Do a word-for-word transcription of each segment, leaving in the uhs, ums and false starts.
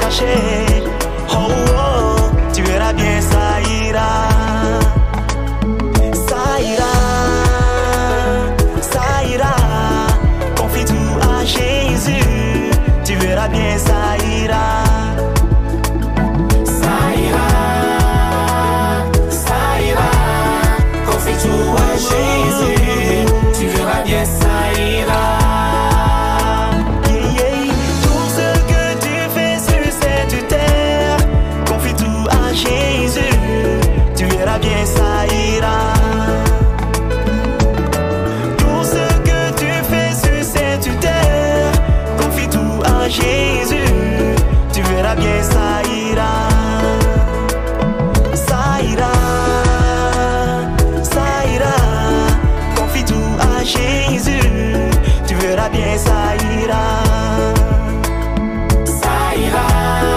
caché. Oh oh, tu verras bien, ça ira. Ça ira, ça ira. Confie tout à Jésus, tu verras bien, ça ira. Ça ira, ça ira. Confie tout à Jésus, tu verras bien, ça ira. Bien ça ira. Tout ce que tu fais sur cette terre, confie tout à Jésus, tu verras bien ça ira. Ça ira, ça ira. Confie tout à Jésus, tu verras bien ça ira. Ça ira,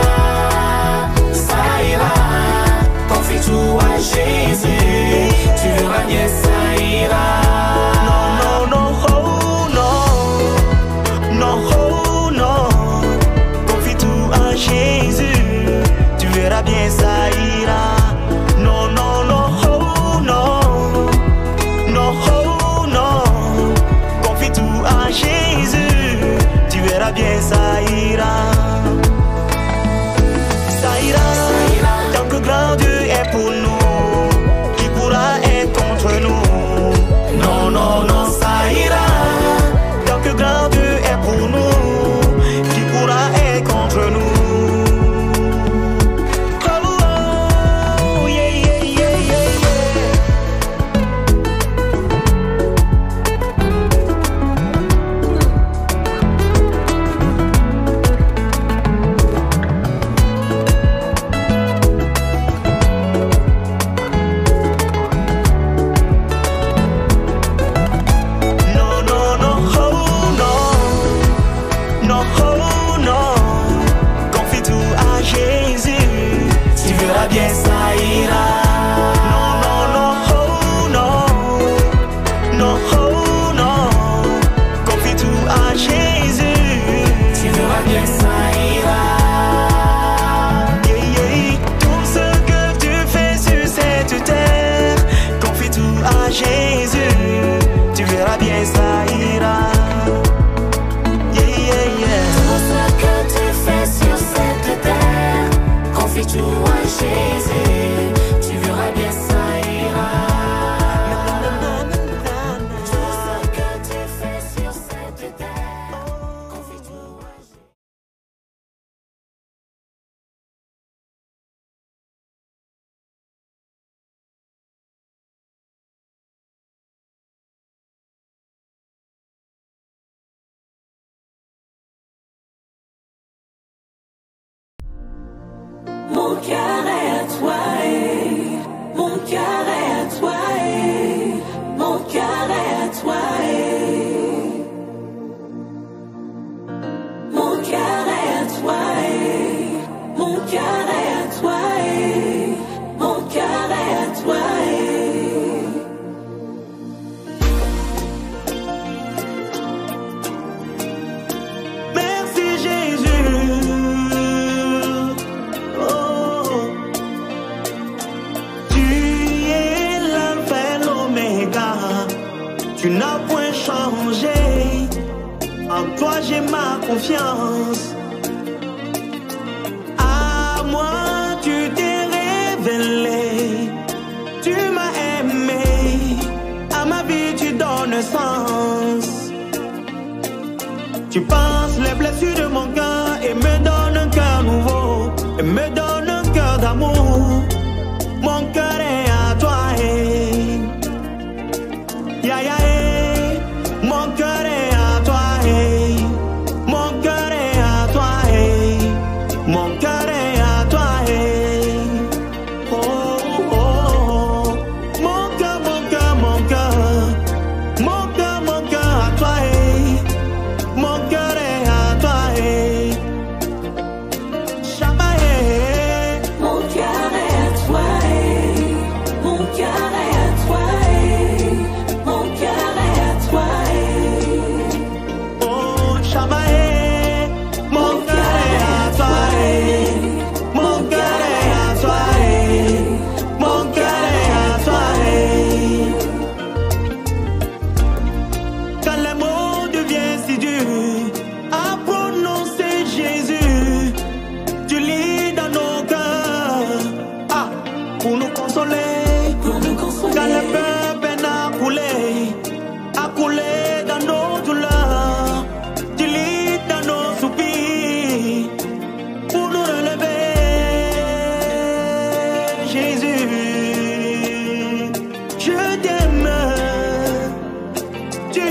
ça ira. Confie tout à Jésus, tu verras bien, ça ira. Non, non, non, oh non, non, oh non. Confie tout à Jésus, tu verras bien, ça ira. Non, non, non, oh non, non, oh non. Confie tout à Jésus, tu verras bien, ça ira. Ça ira, tant que grand Dieu est pour nous, qui pourra être contre nous? Non, non, non, ça ira. Tant que grand Dieu est pour nous, qui pourra être contre nous? Oh, oh, yeah, yeah, yeah, yeah, bien ça ira. Non, non, non, oh non, non, oh non. Confie tout à Jésus, tu verras bien, ça ira. Yeah, yeah. Tout ce que tu fais sur cette terre, confie tout à Jésus, tu verras bien, ça ira. Yeah, yeah, yeah. Tout ce que tu fais sur cette terre, confie tout à Jésus, tu verras bien, ça ira. Tout ce que tu fais sur cette terre, confie tout à Jésus. Mon cœur est à toi, eh. Mon cœur est à toi, eh. Mon cœur est à toi, eh. Mon cœur est à toi, eh. Mon cœur est à toi, eh. Mon cœur est à toi, eh. Merci Jésus. Oh, tu es l'alpha et l'oméga. Tu n'as point changé. En toi j'ai ma confiance. À moi tu t'es révélé. Tu m'as aimé. À ma vie tu donnes sens. Tu penses les blessures de mon cœur et me donnes un cœur nouveau. Et me donnes un cœur d'amour. Mon cœur est à toi. Hey. Ya, ya, hey. Mon cœur est à toi. Hey. Mon cœur est à toi. Hey. Mon cœur est à toi. Hey. Oh, oh, oh. Mon cœur, mon cœur, mon cœur. Mon cœur, mon cœur à toi. Hey. Mon cœur est à toi. Hey. Shabbat, hey.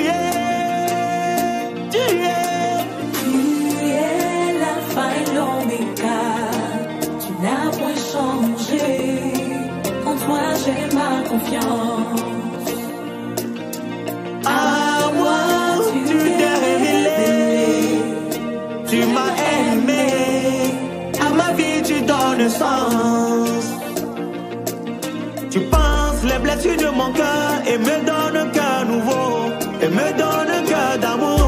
es, tu es. Tu es l'alpha et l'oméga, tu n'as point changé. En toi j'ai ma confiance. À moi tu t'es révélé, tu m'as aimé, à ma vie tu donnes sens. Tu penses les blessures de mon cœur et me donnes un cœur nouveau, et me donnes un cœur d'amour.